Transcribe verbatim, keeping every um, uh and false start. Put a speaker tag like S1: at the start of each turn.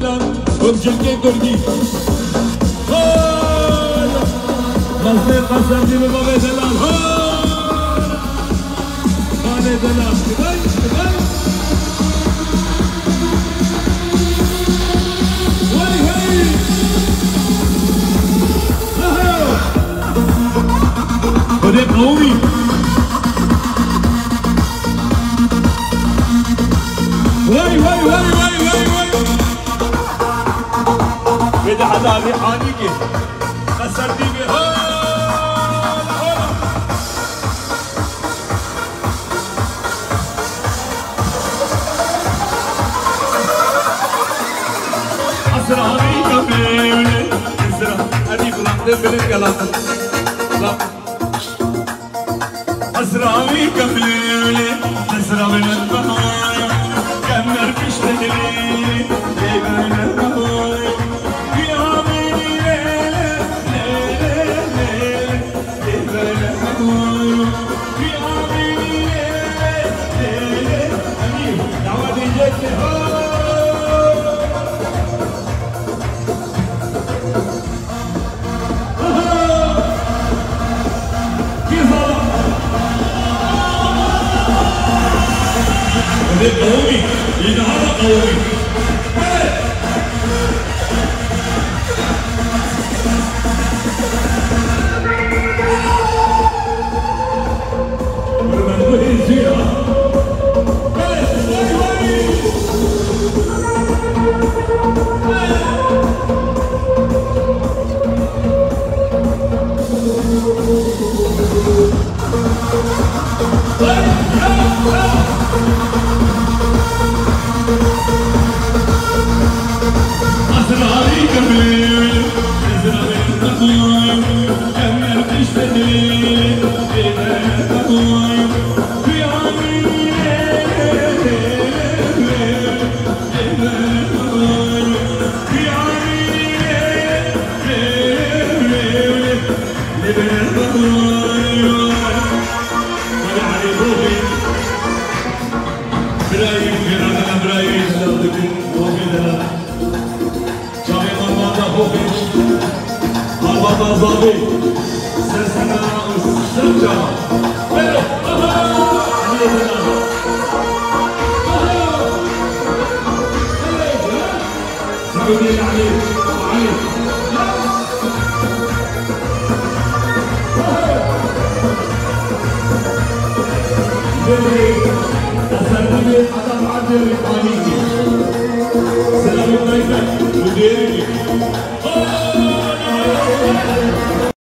S1: Kurdistan Ömçülke Kurdi Mazlir Kasar gibi Babe Delal Babe Delal Gıday Gıday Vay vay Hadi Kavmi Vay vay vay vay vay vay Bedi hada rihani ki Kasar gibi Asrami kamle Asra Adi kulakte bilir galatın Asrami kamle Asra bilir bahar Kemler pişmeli Eybeler bahar Kıyameni lele Lele lele Eybeler bahar Kıyameni lele Lele Amir Davat edecekti هذا قوي إذا هذا قوي Selam